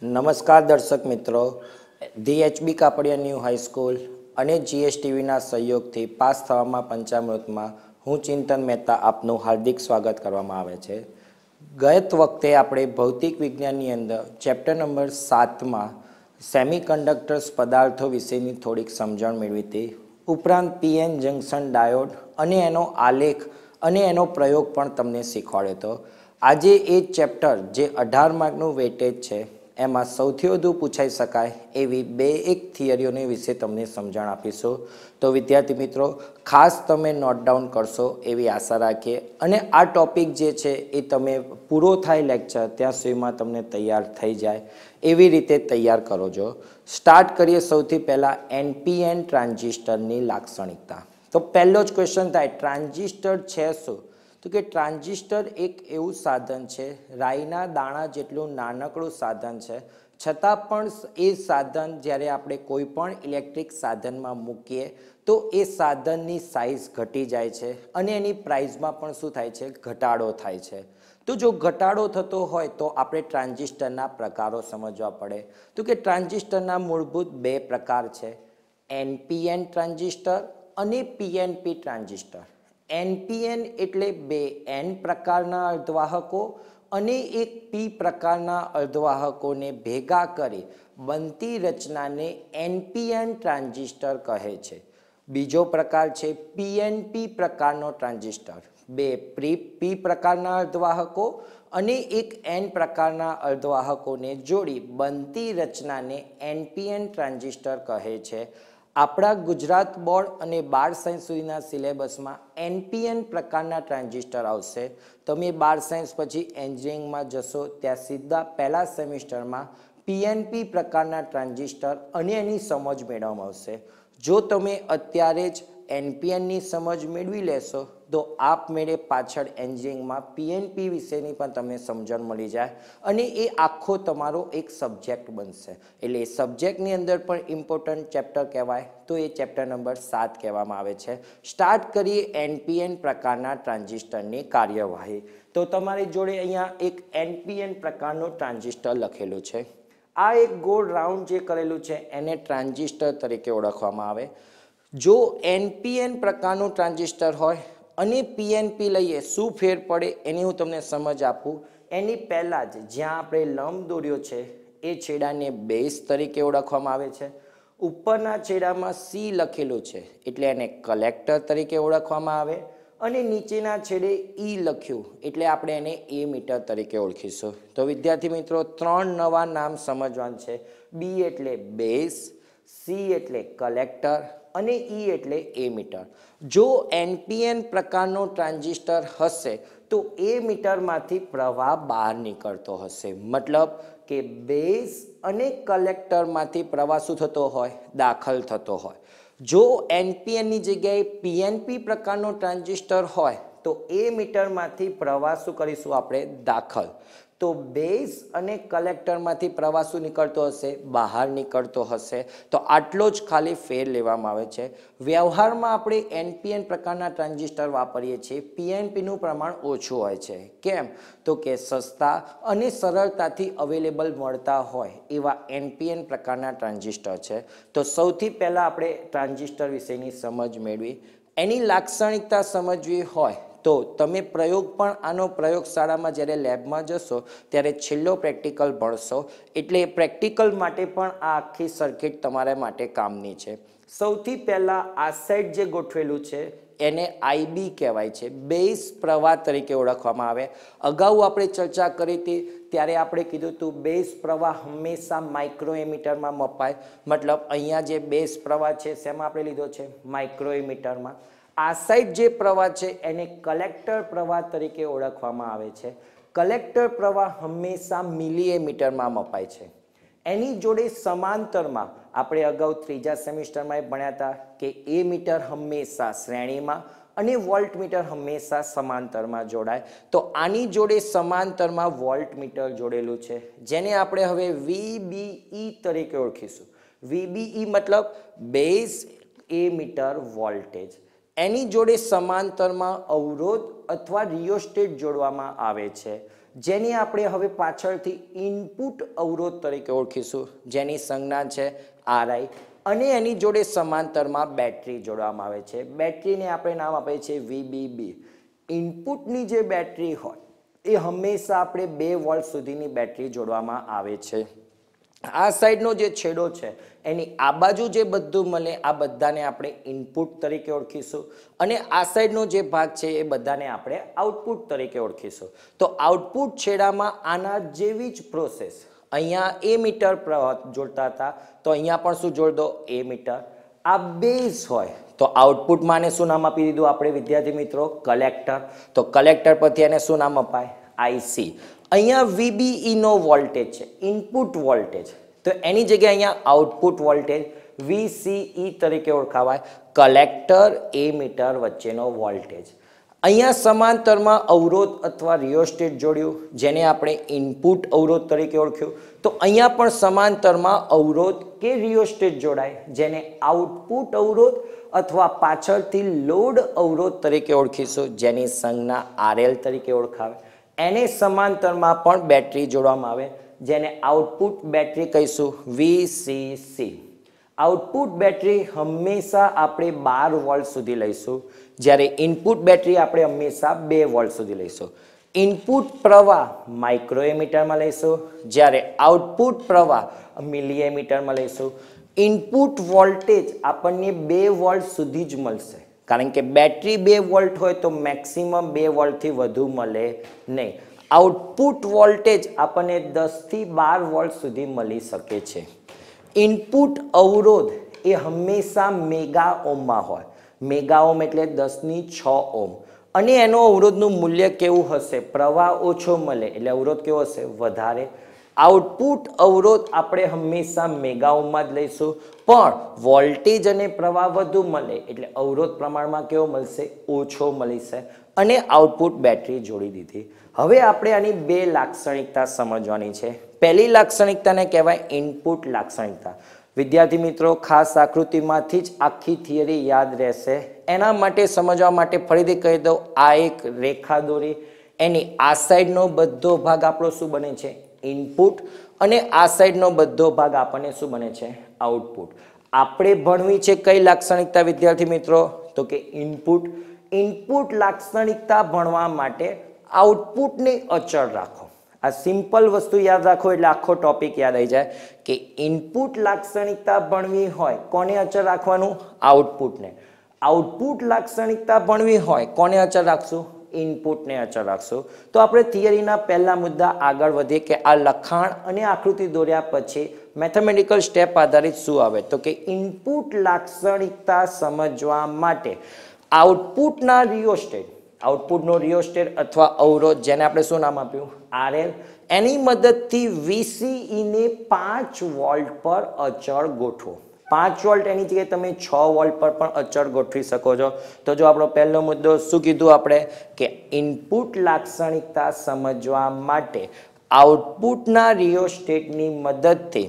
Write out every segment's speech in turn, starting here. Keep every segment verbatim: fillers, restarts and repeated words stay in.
નમસ્કાર દર્શક મિત્રો, the H B Kapadia new high school અને જીએસટીવીના સહયોગથી પાસ થવામાં પંચામૃતમાં હું ચિંતન મહેતા આપનું હાર્દિક સ્વાગત કરવામાં આવે છે. ગત વખતે આપણે ભૌતિક વિજ્ઞાનની અંદર ચેપ્ટર નંબર સાતમાં સેમિકન્ડક્ટર્સ પદાર્થો વિશેની થોડીક સમજણ મેળવી હતી. ઉપરાંત પીએન જંકશન ડાયોડ અને એનો આલેખ અને એનો પ્રયોગ પણ તમને શીખવાડ્યો હતો. આજે એ ચેપ્ટર જે અઢાર માર્કનું વેટેજ છે એમાં સૌથી વધુ પૂછાઈ શકાય એવી બે એક થિયરીઓને વિશે તમને સમજણ આપીશું. તો વિદ્યાર્થી મિત્રો, ખાસ તમે નોટ ડાઉન કરશો એવી આશા રાખીએ અને આ ટોપિક જે છે એ તમે પૂરો થાય લેક્ચર ત્યાં સુધીમાં તમને તૈયાર થઈ જાય એવી રીતે તૈયાર કરો છો. સ્ટાર્ટ કરીએ સૌથી પહેલાં એનપીએન ટ્રાન્ઝિસ્ટરની લાક્ષણિકતા. તો પહેલો જ ક્વેશ્ચન થાય, ટ્રાન્ઝિસ્ટર છે શું? તો કે ટ્રાન્ઝિસ્ટર એક એવું સાધન છે, રાઈના દાણા જેટલું નાનકડું સાધન છે, છતાં પણ એ સાધન જ્યારે આપણે કોઈ પણ ઇલેક્ટ્રિક સાધનમાં મૂકીએ તો એ સાધનની સાઇઝ ઘટી જાય છે અને એની પ્રાઇઝમાં પણ શું થાય છે? ઘટાડો થાય છે. તો જો ઘટાડો થતો હોય તો આપણે ટ્રાન્ઝિસ્ટરના પ્રકારો સમજવા પડે. તો કે ટ્રાન્ઝિસ્ટરના મૂળભૂત બે પ્રકાર છે, એનપીએન ટ્રાન્ઝિસ્ટર અને પીએનપી ટ્રાન્ઝિસ્ટર. એનપીએન એટલે બે એન પ્રકારના અર્ધવાહકો અને એક પી પ્રકારના અર્ધવાહકોને ભેગા કરી બનતી રચનાને એનપીએન ટ્રાન્ઝિસ્ટર કહે છે. બીજો પ્રકાર છે પીએનપી પ્રકારનો ટ્રાન્ઝિસ્ટર. બે પી પ્રકારના અર્ધવાહકો અને એક એન પ્રકારના અર્ધવાહકોને જોડી બનતી રચનાને એનપીએન ટ્રાન્ઝિસ્ટર કહે છે. આપણા ગુજરાત બોર્ડ અને બાર સાયન્સ સુધીના સિલેબસમાં એનપીએન પ્રકારના ટ્રાન્ઝિસ્ટર આવશે. તમે બાર સાયન્સ પછી એન્જિનિયરિંગમાં જશો ત્યાં સીધા પહેલા સેમિસ્ટરમાં પીએનપી પ્રકારના ટ્રાન્ઝિસ્ટર અને એની સમજ મેળવવામાં આવશે. જો તમે અત્યારે જ એનપીએનની સમજ મેળવી લેશો તો આપમેળે પાછળ એન્જિનિયરિંગમાં પીએનપી વિશેની પણ તમને સમજણ મળી જાય અને એ આખો તમારો એક સબ્જેક્ટ બનશે. એટલે એ સબ્જેક્ટની અંદર પણ ઇમ્પોર્ટન્ટ ચેપ્ટર કહેવાય તો એ ચેપ્ટર નંબર સાત કહેવામાં આવે છે. સ્ટાર્ટ કરીએ એનપીએન પ્રકારના ટ્રાન્ઝિસ્ટરની કાર્યવાહી. તો તમારી જોડે અહીંયા એક એનપીએન પ્રકારનું ટ્રાન્ઝિસ્ટર લખેલું છે. આ એક ગોળ રાઉન્ડ જે કરેલું છે એને ટ્રાન્ઝિસ્ટર તરીકે ઓળખવામાં આવે. જો એનપીએન પ્રકારનું ટ્રાન્ઝિસ્ટર હોય અને પીએનપી લઈએ, શું ફેર પડે એની હું તમને સમજ આપું. એની પહેલાં જ જ્યાં આપણે લંબ દોર્યો છે એ છેડાને બેઝ તરીકે ઓળખવામાં આવે છે. ઉપરના છેડામાં સી લખેલું છે એટલે એને કલેક્ટર તરીકે ઓળખવામાં આવે અને નીચેના છેડે ઈ લખ્યું એટલે આપણે એને એમીટર તરીકે ઓળખીશું. તો વિદ્યાર્થી મિત્રો, ત્રણ નવા નામ સમજવાનું છે. બી એટલે બેઝ, સી એટલે કલેક્ટર અને ઈ એટલે એમીટર. જો એનપીએન પ્રકારનો ટ્રાન્ઝિસ્ટર હશે તો એમીટરમાંથી પ્રવાહ બહાર નીકળતો હશે. મતલબ કે બેઝ અને કલેક્ટરમાંથી પ્રવાહ શું થતો હોય? દાખલ થતો હોય. જો એનપીએનની જગ્યાએ પીએનપી પ્રકારનો ટ્રાન્ઝિસ્ટર હોય તો એમીટરમાંથી પ્રવાહ શું કરીશું આપણે? દાખલ. તો બેઝ અને કલેક્ટરમાંથી પ્રવાહ શું નીકળતો હશે? બહાર નીકળતો હશે. તો આટલો જ ખાલી ફેર લેવામાં આવે છે. વ્યવહારમાં આપણે એનપીએન પ્રકારના ટ્રાન્ઝિસ્ટર વાપરીએ છીએ. પીએનપીનું પ્રમાણ ઓછું હોય છે. કેમ? તો કે સસ્તા અને સરળતાથી અવેલેબલ મળતા હોય એવા એનપીએન પ્રકારના ટ્રાન્ઝિસ્ટર છે. તો સૌથી પહેલાં આપણે ટ્રાન્ઝિસ્ટર વિશેની સમજ મેળવી. એની લાક્ષણિકતા સમજવી હોય તો તમે પ્રયોગ પણ આનો પ્રયોગશાળામાં જ્યારે લેબમાં જશો ત્યારે છેલ્લો પ્રેક્ટિકલ ભણશો એટલે પ્રેક્ટિકલ માટે પણ આ આખી સર્કિટ તમારા માટે કામની છે. સૌથી પહેલાં આ સાઈડ જે ગોઠવેલું છે એને આઈબી કહેવાય છે, બેઝ પ્રવાહ તરીકે ઓળખવામાં આવે. અગાઉ આપણે ચર્ચા કરી હતી ત્યારે આપણે કીધું હતું બેઝ પ્રવાહ હંમેશા માઇક્રો એમીટરમાં મપાય. મતલબ અહીંયા જે બેઝ પ્રવાહ છે શેમાં આપણે લીધો છે? માઇક્રો એમીટરમાં. આ સાઈડ જે પ્રવાહ છે એને કલેક્ટર પ્રવાહ તરીકે ઓળખવામાં આવે છે. કલેક્ટર પ્રવાહ હંમેશા મિલી એમીટરમાં મપાય છે. એની જોડે સમાંતરમાં આપણે અગાઉ ત્રીજા સેમિસ્ટરમાં એ ભણ્યા હતા કે એ મીટર હંમેશા શ્રેણીમાં અને વોલ્ટ મીટર હંમેશા સમાંતરમાં જોડાય. તો આની જોડે સમાંતરમાં વોલ્ટ મીટર જોડેલું છે જેને આપણે હવે વીબીઈ તરીકે ઓળખીશું. વીબીઈ મતલબ બેઝ એમીટર વોલ્ટેજ. એની જોડે સમાંતરમાં અવરોધ અથવા રિયોસ્ટેટ જોડવામાં આવે છે. જેની આપણે હવે પાછળથી ઇનપુટ અવરોધ તરીકે ઓળખીશું, જેની સંજ્ઞા છે આરઆઈ, અને એની જોડે સમાંતરમાં બેટરી જોડવામાં આવે છે. બેટરીને આપણે નામ આપીએ છીએ વીબીબી. ઇનપુટની જે બેટરી હોય એ હંમેશા આપણે બે વોલ્ટ સુધીની બેટરી જોડવામાં આવે છે. આ સાઈડનો જે છેડો છે એની આ બાજુ જે બધું મળે આ બધાને આપણે ઇનપુટ તરીકે ઓળખીશું, અને આ સાઈડનો જે ભાગ છે એ બધાને આપણે આઉટપુટ તરીકે ઓળખીશું. તો આઉટપુટ છેડામાં આના જેવી જ પ્રોસેસ, અહીંયા એ મીટર પ્રવાહ જોડતા હતા તો અહીંયા પણ શું જોડ દો, એ મીટર. આ બેઝ હોય તો આઉટપુટમાં શું નામ આપી દીધું આપણે વિદ્યાર્થી મિત્રો, કલેક્ટર. તો કલેક્ટર પરથી એને શું નામ અપાય, આઈસી. અહીંયા વીબીઈ નો વોલ્ટેજ છે ઇનપુટ વોલ્ટેજ, તો એની જગ્યાએ અહીંયા આઉટપુટ વોલ્ટેજ વીસીઈ તરીકે ઓળખાવાય, કલેક્ટર એ મીટર વચ્ચેનો વોલ્ટેજ. અહીંયા સમાંતરમાં અવરોધ અથવા રિયોસ્ટેટ જોડ્યું, જેને આપણે ઇનપુટ અવરોધ તરીકે ઓળખ્યું. તો અહીંયા પણ સમાંતરમાં અવરોધ કે રિયોસ્ટેટ જોડાય, જેને આઉટપુટ અવરોધ અથવા પાછળથી લોડ અવરોધ તરીકે ઓળખીશું, જેની સંજ્ઞા આરએલ તરીકે ઓળખાવે. એને સમાંતરમાં પણ બેટરી જોડવામાં આવે, જેને આઉટપુટ બેટરી કહીશું, વીસીસી. આઉટપુટ બેટરી હંમેશા આપણે બાર વોલ્ટ સુધી લઈશું, જ્યારે ઇનપુટ બેટરી આપણે હંમેશા બે વોલ્ટ સુધી લઈશું. ઇનપુટ પ્રવાહ માઇક્રોએમીટરમાં લઈશું, જ્યારે આઉટપુટ પ્રવાહ મિલીએમીટરમાં લઈશું. ઇનપુટ વોલ્ટેજ આપણને બે વોલ્ટ સુધી જ મળશે, કારણ કે બેટરી બે વોલ્ટ હોય તો મેક્સિમમ બે વોલ્ટથી વધુ મળે નહીં. આઉટપુટ વોલ્ટેજ આપણને દસથી બાર વોલ્ટ સુધી મળી શકે છે. ઇનપુટ અવરોધ એ હંમેશા મેગા ઓમમાં હોય. મેગા ઓમ એટલે દસની છ ઓમ, અને એનો અવરોધનું મૂલ્ય કેવું હશે, પ્રવાહ ઓછો મળે એટલે અવરોધ કેવો હશે, વધારે. આઉટપુટ અવરોધ આપણે હંમેશા મેગા ઓમમાં જ લઈશું, પણ વોલ્ટેજ અને પ્રવાહ વધુ મળે એટલે અવરોધ પ્રમાણમાં કેવો મળશે, ઓછો મળશે. અને આઉટપુટ બેટરી જોડી દીધી. હવે આપણે આની બે લાક્ષણિકતા સમજવાની છે. પહેલી લાક્ષણિકતાને કહેવાય ઇનપુટ લાક્ષણિકતા. વિદ્યાર્થી મિત્રો, ખાસ આકૃતિમાંથી જ આખી થિયરી યાદ રહેશે. એના માટે સમજવા માટે ફરીથી કહી દઉં, આ એક રેખા દોરી, એની આ સાઈડનો બધો ભાગ આપણો શું બને છે, ઇનપુટ, અને આ સાઈડનો બધો ભાગ આપણને શું બને છે, આઉટપુટ. આપણે ભણવી છે કઈ લાક્ષણિકતા વિદ્યાર્થી મિત્રો, તો કે ઇનપુટ. ઇનપુટ લાક્ષણિકતા ભણવા માટે આઉટપુટને અચળ રાખો. આ સિમ્પલ વસ્તુ યાદ રાખો એટલે આખો ટોપિક યાદ આવી જાય કે ઇનપુટ લાક્ષણિકતા ભણવી હોય કોને અચળ રાખવાનું, આઉટપુટને. આઉટપુટ લાક્ષણિકતા ભણવી હોય કોને અચળ રાખશું, ઇનપુટને અચળ રાખશું. તો આપણે થિયરીના પહેલા મુદ્દા આગળ વધીએ કે આ લખાણ અને આકૃતિ દોર્યા પછી મેથેમેટિકલ સ્ટેપ આધારિત શું આવે, તો કે ઇનપુટ લાક્ષણિકતા સમજવા માટે આઉટપુટના રિયોસ્ટેટ, આઉટપુટનો રિયોસ્ટેટ અથવા અવરોધ, જેને આપણે શું નામ આપ્યું, આરએલ, એની મદદથી વીસીઈ ને પાંચ વોલ્ટ પર અચળ ગોઠવો. પાંચ વોલ્ટ એની જગ્યાએ તમે છ વોલ્ટ પર પણ અચળ ગોઠવી શકો છો. તો જો આપણો પહેલો મુદ્દો શું કીધું આપણે, કે ઇનપુટ લાક્ષણિકતા સમજવા માટે આઉટપુટના રિયોસ્ટેટની મદદથી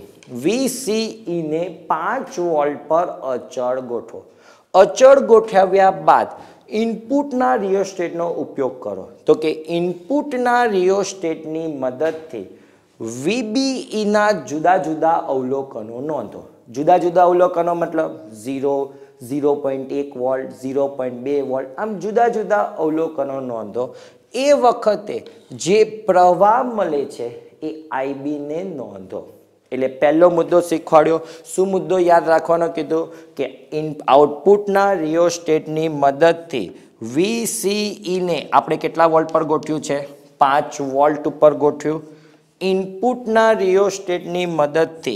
વીસીઈ ને પાંચ વોલ્ટ પર અચળ ગોઠવો. અચળ ગોઠવ્યા બાદ ઇનપુટના રિયોસ્ટેટનો ઉપયોગ કરો. તો કે ઇનપુટના રિયોસ્ટેટની મદદથી વીબીઈના જુદા જુદા અવલોકનો નોંધો. જુદા જુદા અવલોકનો મતલબ ઝીરો, ઝીરો પોઈન્ટ એક વોલ્ટ, ઝીરો પોઈન્ટ બે વોલ્ટ, આમ જુદા જુદા અવલોકનો નોંધો. એ વખતે જે પ્રવાહ મળે છે એ આઈબીને નોંધો. એટલે પહેલો મુદ્દો શીખવાડ્યો. શું મુદ્દો યાદ રાખવાનો કીધું, કે ઇન આઉટપુટના રિયોસ્ટેટની મદદથી વીસીઈ ને આપણે કેટલા વોલ્ટ પર ગોઠવ્યું છે, પાંચ વોલ્ટ ઉપર ગોઠવ્યું. ઇનપુટના રિયોસ્ટેટની મદદથી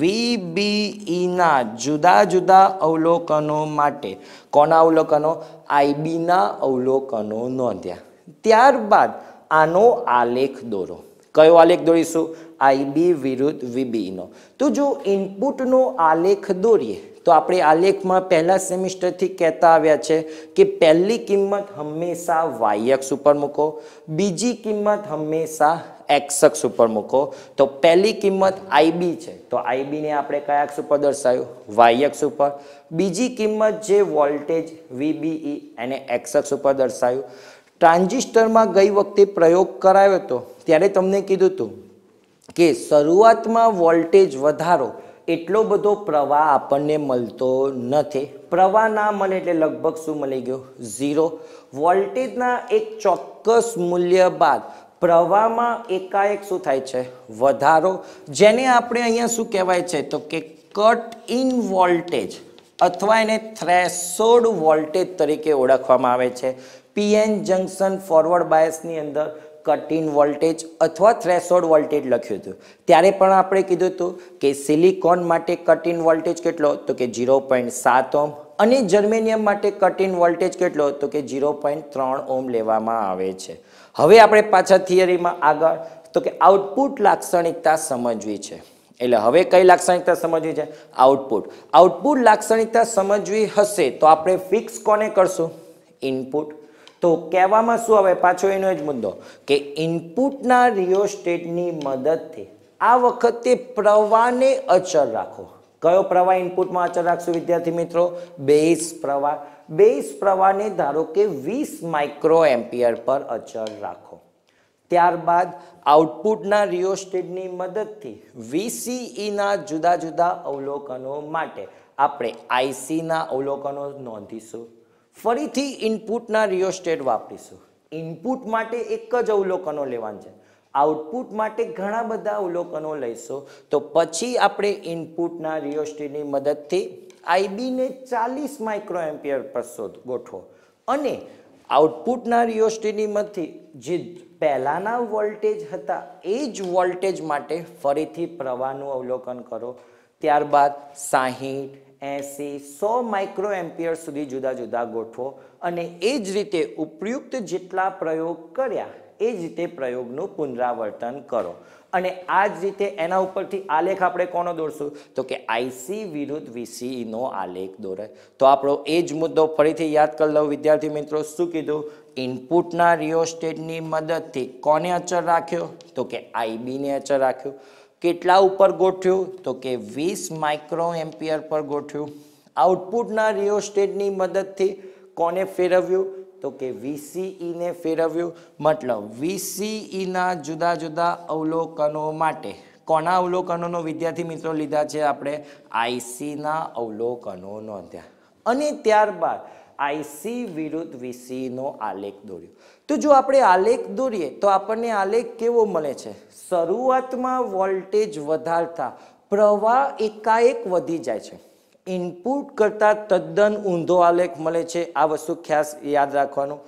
વીબીઈના જુદા જુદા અવલોકનો માટે કોના અવલોકનો, આઈબીના અવલોકનો નોંધ્યા. ત્યારબાદ આનો આલેખ દોરો. કયો આલેખ દોરીશું, આઈબી વિરુદ્ધ વીબીનો. તો જો ઇનપુટનો આલેખ દોરીએ તો આપણે આલેખમાં પહેલા સેમિસ્ટરથી કહેતા આવ્યા છે કે પહેલી કિંમત હંમેશા વાય અક્ષ ઉપર મૂકો, બીજી કિંમત હંમેશા એક્સ અક્ષ ઉપર મૂકો. તો પહેલી કિંમત આઈબી છે તો આઈબીને આપણે કયા અક્ષ ઉપર દર્શાવ્યું, વાય અક્ષ ઉપર. બીજી કિંમત જે વોલ્ટેજ વીબીઈ એને એક્સ અક્ષ ઉપર દર્શાવ્યું. ટ્રાન્ઝિસ્ટરમાં ગઈ વખતે પ્રયોગ કરાયો હતો ત્યારે તમને કીધું હતું કે શરૂઆતમાં વોલ્ટેજ વધારો એટલો બધો પ્રવાહ આપણને મળતો નથી. પ્રવાહ ના મળે એટલે લગભગ શું મળી ગયો? ઝીરો. વોલ્ટેજના એક ચોક્કસ મૂલ્ય બાદ પ્રવાહમાં એકાએક શું થાય છે? વધારો, જેને આપણે અહીંયા શું કહેવાય છે તો કે કટ ઇન વોલ્ટેજ અથવા એને થ્રેશોલ્ડ વોલ્ટેજ તરીકે ઓળખવામાં આવે છે. પીએન જંકશન ફોરવર્ડ બાયસની અંદર કટ ઇન વોલ્ટેજ અથવા થ્રેશોલ્ડ વોલ્ટેજ લખ્યું હતું. ત્યારે પણ આપણે કીધું હતું કે સિલિકોન માટે કટ ઇન વોલ્ટેજ કેટલો? તો કે ઝીરો પોઈન્ટ સાત ઓમ, અને જર્મેનિયમ માટે કટ ઇન વોલ્ટેજ કેટલો? તો કે ઝીરો પોઈન્ટ ત્રણ ઓમ લેવામાં આવે છે. હવે આપણે પાછા થિયરીમાં આગળ તો કે આઉટપુટ લાક્ષણિકતા સમજવી છે. એટલે હવે કઈ લાક્ષણિકતા સમજવી છે? આઉટપુટ. આઉટપુટ લાક્ષણિકતા સમજવી હશે તો આપણે ફિક્સ કોને કરશું? ઇનપુટ. તો કહેવામાં શું આવે? પાછો એનો જ મુદ્દો કે ઇનપુટના રિયોસ્ટેટની મદદથી આ વખતે પ્રવાહને અચળ રાખો. કયો પ્રવાહ ઇનપુટમાં અચળ રાખશું વિદ્યાર્થી મિત્રો? બેઝ પ્રવાહ. બેઝ પ્રવાહને ધારો કે વીસ માઇક્રો એમ્પિયર પર અચળ રાખો. ત્યારબાદ આઉટપુટના રિયોસ્ટેટની મદદથી વીસીઈના જુદા જુદા અવલોકનો માટે આપણે આઈસીના અવલોકનો નોંધીશું. ફરીથી ઇનપુટના રિયોસ્ટેટ વાપરીશું. ઇનપુટ માટે એક જ અવલોકનો લેવાનું છે, આઉટપુટ માટે ઘણા બધા અવલોકનો લઈશું. તો પછી આપણે ઇનપુટના રિયોસ્ટેટની મદદથી આઈબીને ચાલીસ માઇક્રો એમ્પિયર પર શોધ ગોઠવો, અને આઉટપુટના રિયોસ્ટેટની મદદથી જે પહેલાના વોલ્ટેજ હતા એ જ વોલ્ટેજ માટે ફરીથી પ્રવાહનું અવલોકન કરો. ત્યારબાદ સાહીઠ, એસી, સો માઇક્રો એમ્પિયર સુધી જુદા જુદા ગોઠવો, અને એ જ રીતે ઉપયુક્ત જેટલા પ્રયોગ કર્યા એ જ રીતે પ્રયોગનું પુનરાવર્તન કરો. અને આ જ રીતે એના ઉપરથી આલેખ આપણે કોનો દોરશું? તો કે આઈસી વિરુદ્ધ વીસીઈનો આલેખ દોરાય. તો આપણો એ જ મુદ્દો ફરીથી યાદ કરી લો વિદ્યાર્થી મિત્રો. શું કીધું? ઇનપુટના રિયોસ્ટેટની મદદથી કોને અચળ રાખ્યો? તો કે આઈબીને અચળ રાખ્યું. કેટલા ઉપર ગોઠવ્યું? તો કે વીસ માઇક્રો એમ્પિયર પર ગોઠવ્યું. આઉટપુટના રિયોસ્ટેટની મદદથી કોને ફેરવ્યું? તો કે વીસીઈને ફેરવ્યું. મતલબ વીસીઈના જુદા જુદા અવલોકનો માટે કોના અવલોકનોનો વિદ્યાર્થી મિત્રો લીધા છે આપણે? આઈસીના અવલોકનો નોંધ્યા. અને ત્યારબાદ આઈસી વિરુદ્ધ વીસીનો આલેખ દોર્યો. તો જો આપણે આલેખ દોરીએ તો આપણને આલેખ કેવો મળે છે? શરૂઆતમાં વોલ્ટેજ વધારતા પ્રવાહ એકાએક વધી જાય છે. ઇનપુટ કરતાં તદ્દન ઊંધો આલેખ મળે છે. આ વસ્તુ ખાસ યાદ રાખવાનું.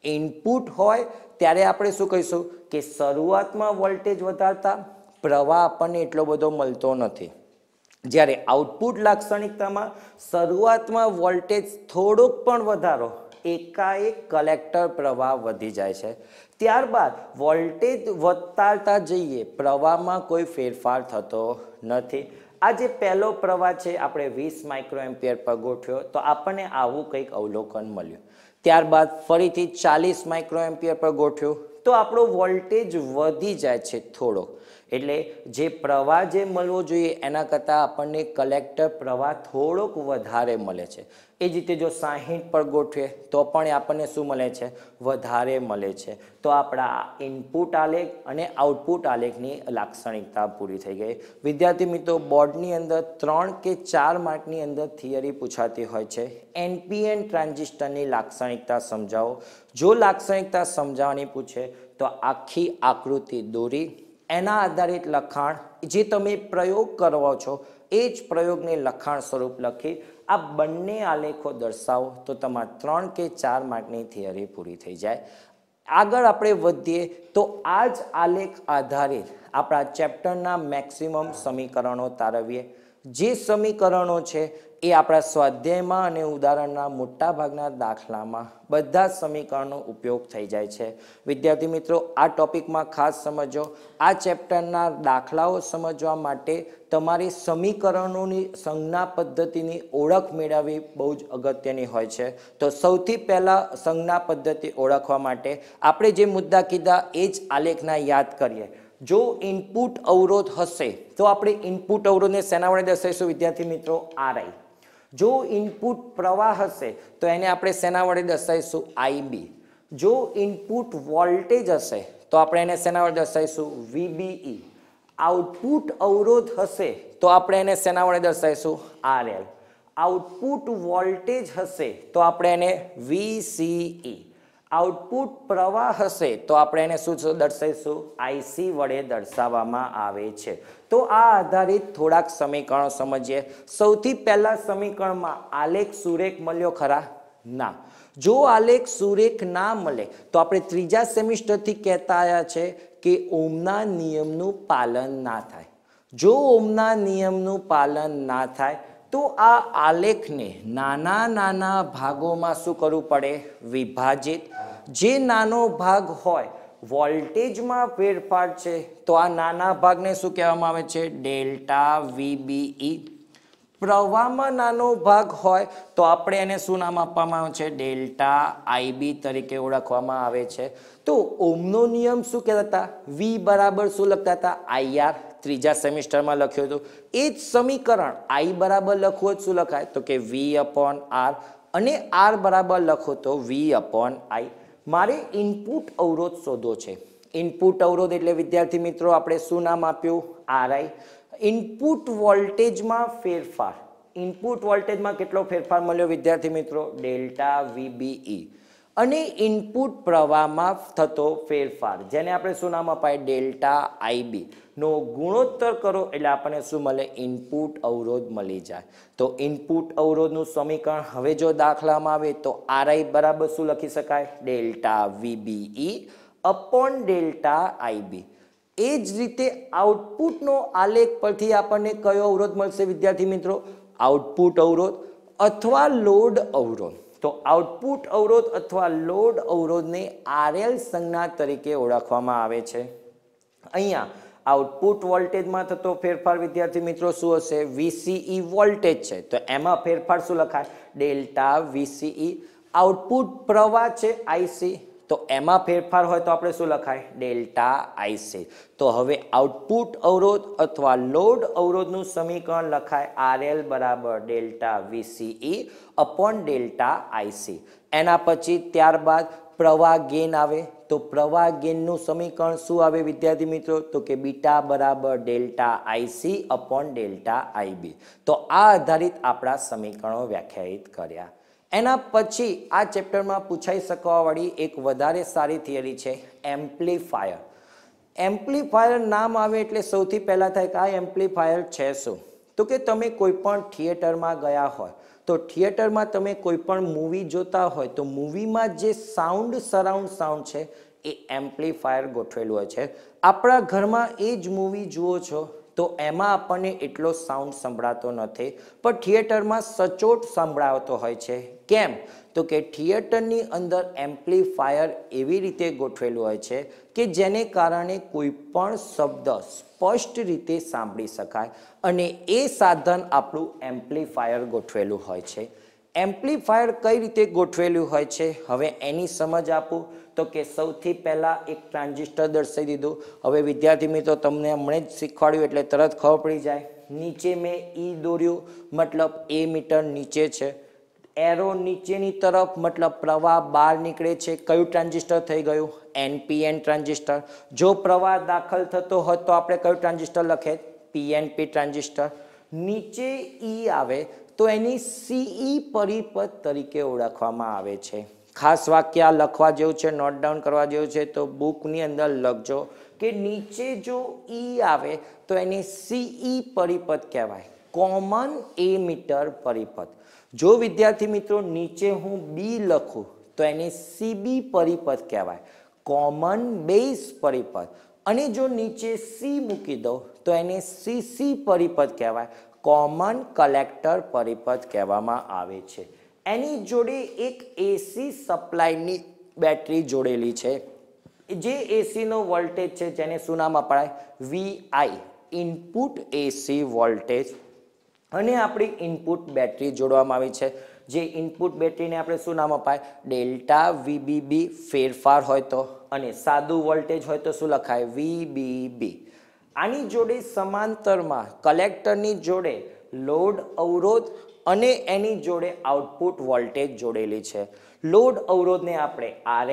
ઇનપુટ હોય ત્યારે આપણે શું કહીશું કે શરૂઆતમાં વોલ્ટેજ વધારતા પ્રવાહ આપણને એટલો બધો મળતો નથી. જ્યારે આઉટપુટ લાક્ષણિકતામાં શરૂઆતમાં વોલ્ટેજ થોડોક પણ વધારો એકાએક કલેક્ટર પ્રવાહ વધી જાય છે. ત્યારબાદ વોલ્ટેજ વધતા જઈએ પ્રવાહમાં કોઈ ફેરફાર થતો નથી. આ જે પહેલો પ્રવાહ છે આપણે વીસ માઇક્રો એમ્પિયર પર ગોઠવ્યો તો આપણને આવું કંઈક અવલોકન મળ્યું. ત્યારબાદ ફરીથી ચાલીસ માઇક્રો એમ્પિયર પર ગોઠવ્યું તો આપણો વોલ્ટેજ વધી જાય છે થોડો. એટલે જે પ્રવાહ જે મળવો જોઈએ એના કરતાં આપણને કલેક્ટર પ્રવાહ થોડોક વધારે મળે છે. એ જ રીતે જો સાહીઠ પર ગોઠવીએ તો પણ આપણને શું મળે છે? વધારે મળે છે. તો આપણા ઇનપુટ આલેખ અને આઉટપુટ આલેખની લાક્ષણિકતા પૂરી થઈ ગઈ. વિદ્યાર્થી મિત્રો, બોર્ડની અંદર ત્રણ કે ચાર માર્કની અંદર થિયરી પૂછાતી હોય છે. એનપીએન ટ્રાન્ઝિસ્ટરની લાક્ષણિકતા સમજાવો. જો લાક્ષણિકતા સમજાવવાની પૂછે તો આખી આકૃતિ દોરી એના આધારિત લખાણ જે તમે પ્રયોગ કરો છો એ જ પ્રયોગને લખાણ સ્વરૂપ લખી આ બંને આલેખો દર્શાવો તો તમારા ત્રણ કે ચાર માર્કની થિયરી પૂરી થઈ જાય. આગળ આપણે વધીએ તો આ જ આલેખ આધારિત આપણા ચેપ્ટરના મેક્સિમમ સમીકરણો તારવીએ. જે સમીકરણો છે એ આપણા સ્વાધ્યાયમાં અને ઉદાહરણના મોટા ભાગના દાખલામાં બધા સમીકરણનો ઉપયોગ થઈ જાય છે. વિદ્યાર્થી મિત્રો, આ ટોપિકમાં ખાસ સમજો, આ ચેપ્ટરના દાખલાઓ સમજવા માટે તમારી સમીકરણોની સંજ્ઞા પદ્ધતિની ઓળખ મેળવવી બહુ જ અગત્યની હોય છે. તો સૌથી પહેલાં સંજ્ઞા પદ્ધતિ ઓળખવા માટે આપણે જે મુદ્દા કીધા એ જ આલેખના યાદ કરીએ. જો ઇનપુટ અવરોધ હશે તો આપણે ઇનપુટ અવરોધને શેના વડે દર્શાવીશું વિદ્યાર્થી મિત્રો? આરઆઈ. જો ઇનપુટ પ્રવાહ હશે તો એને આપણે શેના વડે દર્શાવીશું? આઈબી. જો ઇનપુટ વોલ્ટેજ હશે તો આપણે એને શેના વડે દર્શાવીશું? વીબીઈ. આઉટપુટ અવરોધ હશે તો આપણે એને શેના વડે દર્શાવીશું? આરએલ. આઉટપુટ વોલ્ટેજ હશે તો આપણે એને વીસીઈ. આઉટપુટ પ્રવાહ હશે તો આપણે એને શું દર્શાવીશું? આઈસી વડે દર્શાવવામાં આવે છે. તો આ આધારિત થોડાક સમીકરણો સમજીએ. સૌથી પહેલા સમીકરણમાં આલેખ સુરેખ મળ્યો ખરા? ના. જો આલેખ સુરેખ ના મળે તો આપણે ત્રીજા સેમિસ્ટરથી કહેતા આવ્યા છે કે ઓહમના નિયમનું પાલન ના થાય. જો ઓહમના નિયમનું પાલન ના થાય તો આ આલેખને નાના નાના ભાગોમાં શું કરવું પડે? વિભાજિત. જે નાનો ભાગ હોય વોલ્ટેજમાં ફેરફાર છે તો આ નાના ભાગને શું કહેવામાં આવે છે? Delta VBE. પ્રવાહમાં નાનો ભાગ હોય તો આપણે એને શું નામ આપવામાં આવે છે? ડેલ્ટા આઈબી તરીકે ઓળખવામાં આવે છે. તો ઓહમનો નિયમ શું કહેતા હતા? વી બરાબર શું લખતા હતા? આઈઆર. ત્રીજા સેમિસ્ટરમાં લખ્યું હતું. એ જ સમીકરણ આઈ બરાબર લખવું જ શું લખાય? તો કે વી અપોન આર. અને આર બરાબર લખો તો વી અપોન આઈ. મારે ઇનપુટ અવરોધ શોધવો છે. ઇનપુટ અવરોધ એટલે વિદ્યાર્થી મિત્રો આપણે શું નામ આપ્યું? આરઆઈ. ઇનપુટ વોલ્ટેજમાં ફેરફાર. ઇનપુટ વોલ્ટેજમાં કેટલો ફેરફાર મળ્યો વિદ્યાર્થી મિત્રો? Delta VBE. અને ઇનપુટ પ્રવાહમાં થતો ફેરફાર જેને આપણે શું નામ અપાય? ડેલ્ટા આઈબી નો ગુણોત્તર કરો એટલે આપણને શું મળે? ઇનપુટ અવરોધ મળી જાય. તો ઇનપુટ અવરોધનું સમીકરણ હવે જો દાખલામાં આવે તો આરઆઈ બરાબર શું લખી શકાય? Delta VBE upon delta IB. એ જ રીતે આઉટપુટનો આલેખ પરથી આપણને કયો અવરોધ મળશે વિદ્યાર્થી મિત્રો? આઉટપુટ અવરોધ અથવા લોડ અવરોધ. તો આઉટપુટ અવરોધ અથવા લોડ અવરોધને આરએલ સંજ્ઞા તરીકે ઓળખવામાં આવે છે. અહીંયા આઉટપુટ વોલ્ટેજમાં થતો ફેરફાર વિદ્યાર્થી મિત્રો શું હશે? વીસીઈ વોલ્ટેજ છે તો એમાં ફેરફાર શું લખાય? Delta VCE. આઉટપુટ પ્રવાહ છે આઈસી તો એમાં ફેરફાર હોય તો આપણે શું લખાય? Delta IC. તો હવે આઉટપુટ અવરોધ અથવા લોડ અવરોધનું સમીકરણ લખાય આરએલ બરાબર delta VCE upon delta IC. એના પછી ત્યારબાદ પ્રવાહ ગેઇન આવે તો પ્રવાહ ગેઇનનું સમીકરણ શું આવે વિદ્યાર્થી મિત્રો? તો કે બીટા બરાબર delta IC upon delta IB. તો આ આધારિત આપણા સમીકરણો વ્યાખ્યાયિત કર્યા. એના પછી આ ચેપ્ટરમાં પૂછાઈ શકવાવાળી એક વધારે સારી થિયરી છે એમ્પ્લીફાયર. એમ્પ્લીફાયર નામ આવે એટલે સૌથી પહેલાં થાય કે આ એમ્પ્લીફાયર છે શું? તો કે તમે કોઈ પણ થિયેટરમાં ગયા હોય તો થિયેટરમાં તમે કોઈ પણ મૂવી જોતા હોય તો મૂવીમાં જે સાઉન્ડ સરાઉન્ડ સાઉન્ડ છે એ એમ્પ્લીફાયર ગોઠવેલું હોય છે. આપણા ઘરમાં એ જ મૂવી જુઓ છો તો એમાં આપણને એટલો સાઉન્ડ સંભળાતો નથી પણ થિયેટરમાં સચોટ સંભળાતો હોય છે. કેમ? તો કે થિયેટરની અંદર એમ્પ્લીફાયર એવી રીતે ગોઠવેલું હોય છે કે જેને કારણે કોઈ પણ શબ્દ સ્પષ્ટ રીતે સાંભળી શકાય અને એ સાધન આપણું એમ્પ્લીફાયર ગોઠવેલું હોય છે. એમ્પ્લીફાયર કઈ રીતે ગોઠવેલું હોય છે હવે એની સમજ આપું તો કે સૌથી પહેલાં એક ટ્રાન્ઝિસ્ટર દર્શાવી દીધું. હવે વિદ્યાર્થી મિત્રો તમને હમણાં જ શીખવાડ્યું એટલે તરત ખબર પડી જાય. નીચે મેં ઈ દોર્યું મતલબ એ મીટર નીચે છે. એરો નીચેની તરફ મતલબ પ્રવાહ બહાર નીકળે છે. કયું ટ્રાન્ઝિસ્ટર થઈ ગયું? NPN transistor. જો પ્રવાહ દાખલ થતો હોત તો આપણે કયું ટ્રાન્ઝિસ્ટર લખે? PNP transistor. નીચે ઈ આવે તો એની સીઈ પરિપથ તરીકે ઓળખવામાં આવે છે. ખાસ વાક્ય લખવા જેવું છે, નોટ ડાઉન કરવા જેવું છે તો બુકની અંદર લખજો કે નીચે જો ઈ આવે તો એની સીઈ પરિપથ કહેવાય, કોમન એમીટર પરિપથ. જો વિદ્યાર્થી મિત્રો નીચે હું બી લખું તો એની સીબી પરિપથ કહેવાય, કોમન બેઝ પરિપથ. અને જો નીચે સી મૂકી દો તો એને સીસી પરિપથ કહેવાય, કોમન કલેક્ટર પરિપથ કહેવામાં આવે છે. એની જોડે એક એસી સપ્લાયની બેટરી જોડેલી છે. જે એસીનો વોલ્ટેજ છે જેને શું નામ અપાય? VI, input AC voltage. અને આપણી ઇનપુટ બેટરી જોડવામાં આવી છે. જે ઇનપુટ બેટરીને આપણે શું નામ અપાય? ડેલ્ટા વીબીબી ફેરફાર હોય તો, અને સાદું વોલ્ટેજ હોય તો શું લખાય? વીબીબી. આની જોડે સમાંતરમાં કલેક્ટરની જોડે લોડ અવરોધ અને એની જોડે આઉટપુટ વોલ્ટેજ જોડેલી છે. લોડ અવરોધને આપણે આરએલ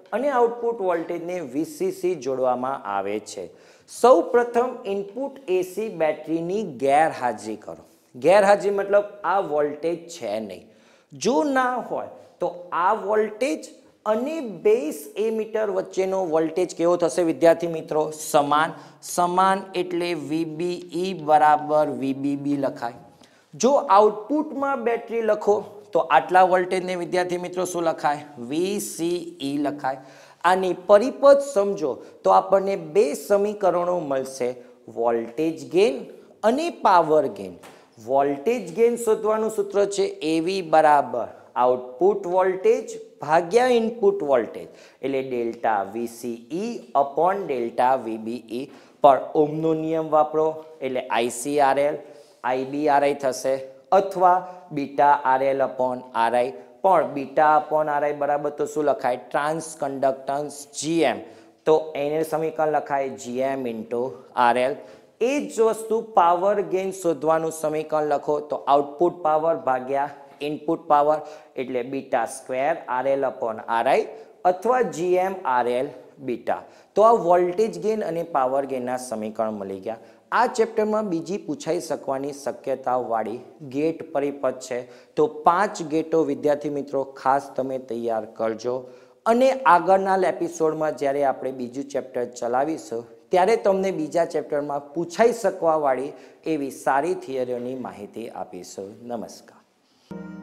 અને આઉટપુટ વોલ્ટેજને વીસીસી જોડવામાં આવે છે. સૌ પ્રથમ ઇનપુટ એસી બેટરીની ગેરહાજરી કરો. ગેરહાજરી મતલબ આ વોલ્ટેજ છે નહીં. જો ના હોય તો આ વોલ્ટેજ અને બેઝ એમીટર વચ્ચેનો વોલ્ટેજ કેવો થશે વિદ્યાર્થી મિત્રો? સમાન. સમાન એટલે વીબીઈ બરાબર વીબીબી લખાય. જો આઉટપુટમાં બેટરી લખો તો આટલા વોલ્ટેજને વિદ્યાર્થી મિત્રો શું લખાય? વીસીઈ લખાય. આની પરિપથ સમજો તો આપણને બે સમીકરણો મળશે, વોલ્ટેજ ગેઇન અને પાવર ગેઇન. વોલ્ટેજ ગેઇન શોધવાનું સૂત્ર છે એવી બરાબર આઉટપુટ વોલ્ટેજ ભાગ્યા ઇનપુટ વોલ્ટેજ એટલે delta VCE upon delta VBE. પર ઓહમનો નિયમ વાપરો એટલે આઈસીઆરએલ આઈબીઆરઆઈ થશે અથવા બીટા આરએલ અપોન આરઆઈ. પણ બીટા અપોન આરઆઈ બરાબર તો શું લખાય? Transconductance GM. તો એને સમીકરણ લખાય જીએમ ઇન્ટુ આરએલ. એ જ વસ્તુ પાવર ગેઇન શોધવાનું સમીકરણ લખો તો આઉટપુટ પાવર ભાગ્યા ઇનપુટ પાવર એટલે beta square RL upon RI અથવા જીએમ આરએલ બીટા. તો આ વોલ્ટેજ ગેઇન અને પાવર ગેઇનના સમીકરણ મળી ગયા. આ ચેપ્ટરમાં બીજી પૂછાઈ શકવાની શક્યતાવાળી ગેટ પરિપથ છે. તો પાંચ ગેટો વિદ્યાર્થી મિત્રો ખાસ તમે તૈયાર કરજો અને આગળના એપિસોડમાં જ્યારે આપણે બીજું ચેપ્ટર ચલાવીશું ત્યારે તમને બીજા ચેપ્ટરમાં પૂછાઈ શકવાવાળી એવી સારી થિયરીઓની માહિતી આપીશું. નમસ્કાર.